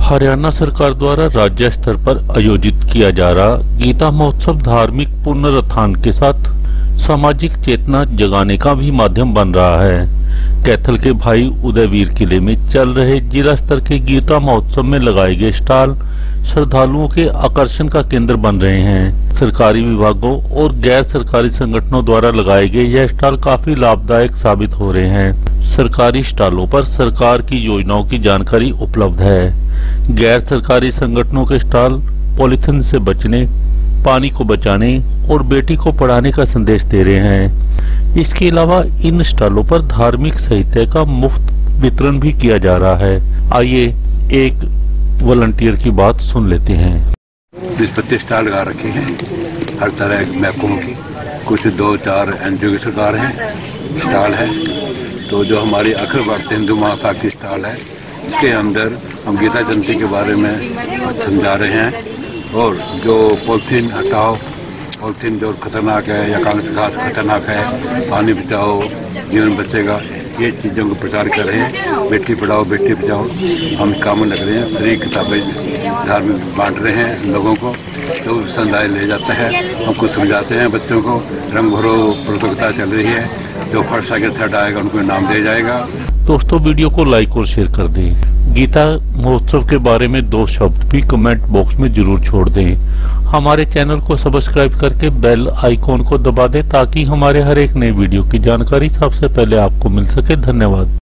हरियाणा सरकार द्वारा राज्य स्तर पर आयोजित किया जा रहा गीता महोत्सव धार्मिक पुनरुत्थान के साथ सामाजिक चेतना जगाने का भी माध्यम बन रहा है। कैथल के भाई उदय वीर किले में चल रहे जिला स्तर के गीता महोत्सव में लगाए गए स्टॉल श्रद्धालुओं के आकर्षण का केंद्र बन रहे हैं। सरकारी विभागों और गैर सरकारी संगठनों द्वारा लगाए गए यह स्टॉल काफी लाभदायक साबित हो रहे हैं। सरकारी स्टॉलों पर सरकार की योजनाओं की जानकारी उपलब्ध है। गैर सरकारी संगठनों के स्टॉल पॉलीथिन से बचने, पानी को बचाने और बेटी को पढ़ाने का संदेश दे रहे हैं। इसके अलावा इन स्टॉलों पर धार्मिक साहित्य का मुफ्त वितरण भी किया जा रहा है। आइए एक वॉलंटियर की बात सुन लेते हैं। 20-25 स्टॉल लगा रखे हैं हर तरह के महकमों की, कुछ 2-4 NGO की सरकार हैं स्टॉल है। तो जो हमारी अखिल भारतीय हिंदू महासभा की स्टॉल है, इसके अंदर हम गीता जयंती के बारे में समझा रहे हैं और जो पॉलीथीन हटाओ, पॉलीथीन जो खतरनाक है या कागज घास खतरनाक है, पानी बचाओ जीवन बचेगा, ये चीज़ों को प्रचार कर रहे हैं। बेटी पढ़ाओ बेटी बचाओ हम काम लग रहे हैं। फ्री किताबें धार्मिक बांट रहे हैं लोगों को, तो संदाय ले जाता है, हम कुछ समझाते हैं बच्चों को। रंग भरो प्रतियोगिता चल रही है, जो फर्स्ट सेकंड थर्ड आएगा उनको इनाम दिया जाएगा। दोस्तों वीडियो को लाइक और शेयर कर दें। गीता महोत्सव के बारे में 2 शब्द भी कमेंट बॉक्स में जरूर छोड़ दें। हमारे चैनल को सब्सक्राइब करके बेल आइकॉन को दबा दें ताकि हमारे हर एक नई वीडियो की जानकारी सबसे पहले आपको मिल सके। धन्यवाद।